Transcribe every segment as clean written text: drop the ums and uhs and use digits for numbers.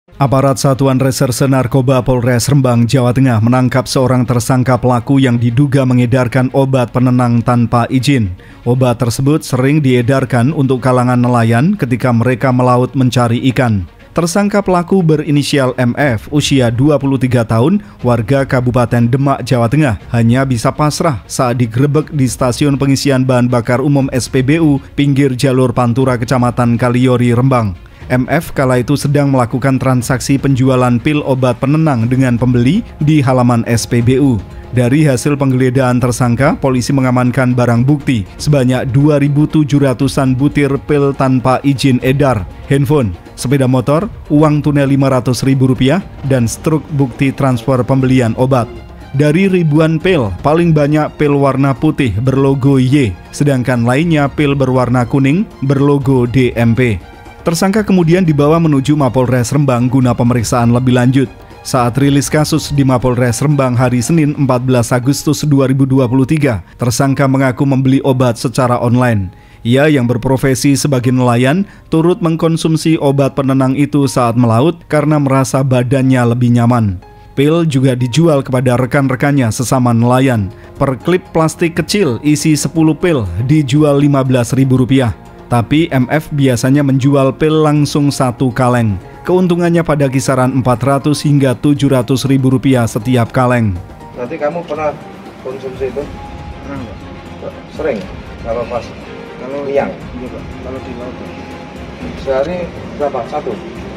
Aparat Satuan Reserse Narkoba Polres Rembang, Jawa Tengah menangkap seorang tersangka pelaku yang diduga mengedarkan obat penenang tanpa izin. Obat tersebut sering diedarkan untuk kalangan nelayan ketika mereka melaut mencari ikan. Tersangka pelaku berinisial MF, usia 23 tahun, warga Kabupaten Demak, Jawa Tengah, hanya bisa pasrah saat digerebek di stasiun pengisian bahan bakar umum SPBU pinggir jalur Pantura, Kecamatan Kaliori, Rembang. MF kala itu sedang melakukan transaksi penjualan pil obat penenang dengan pembeli di halaman SPBU. Dari hasil penggeledahan tersangka, polisi mengamankan barang bukti sebanyak 2.700-an butir pil tanpa izin edar, handphone, sepeda motor, uang tunai Rp500.000, dan struk bukti transfer pembelian obat. Dari ribuan pil, paling banyak pil warna putih berlogo Y, sedangkan lainnya pil berwarna kuning berlogo DMP. Tersangka kemudian dibawa menuju Mapolres Rembang guna pemeriksaan lebih lanjut. Saat rilis kasus di Mapolres Rembang hari Senin 14 Agustus 2023, tersangka mengaku membeli obat secara online. Ia yang berprofesi sebagai nelayan turut mengkonsumsi obat penenang itu saat melaut karena merasa badannya lebih nyaman. Pil juga dijual kepada rekan-rekannya sesama nelayan. Per klip plastik kecil isi 10 pil dijual Rp15.000. Tapi MF biasanya menjual pil langsung satu kaleng. Keuntungannya pada kisaran Rp400 hingga Rp700.000 setiap kaleng. Nanti kamu pernah konsumsi itu? Pernah Pak. Sering? Kalau pas? Kalau liang? Iya Pak, kalau di laut Pak. Sehari berapa? Satu?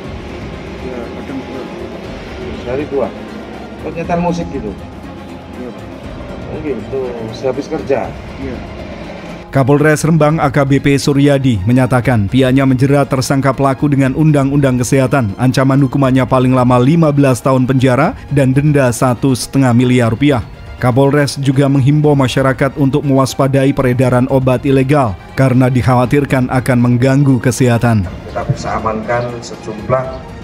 Ya kadang 2. Sehari 2? Kok nyetel musik gitu? Iya Pak. Mungkin tuh sehabis kerja? Iya. Kapolres Rembang AKBP Suryadi menyatakan pihaknya menjerat tersangka pelaku dengan Undang-Undang Kesehatan. Ancaman hukumannya paling lama 15 tahun penjara dan denda Rp1,5 miliar. Kapolres juga menghimbau masyarakat untuk mewaspadai peredaran obat ilegal karena dikhawatirkan akan mengganggu kesehatan. Kita bisa amankan sejumlah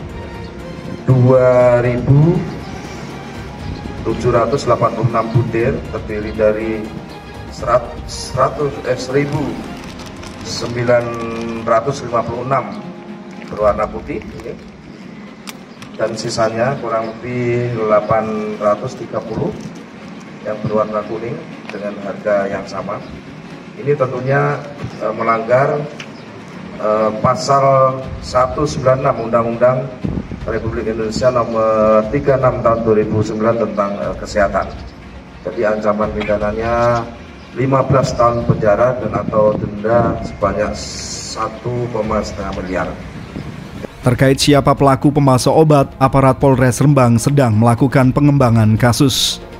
2.786 butir terdiri dari 1.956 berwarna putih ini, dan sisanya kurang lebih 830 yang berwarna kuning dengan harga yang sama. Ini tentunya melanggar pasal 196 Undang-Undang Republik Indonesia nomor 36 tahun 2009 tentang kesehatan. Jadi ancaman pidananya 15 tahun penjara dan atau denda sebanyak Rp1,5 miliar. Terkait siapa pelaku pemalsu obat, aparat Polres Rembang sedang melakukan pengembangan kasus.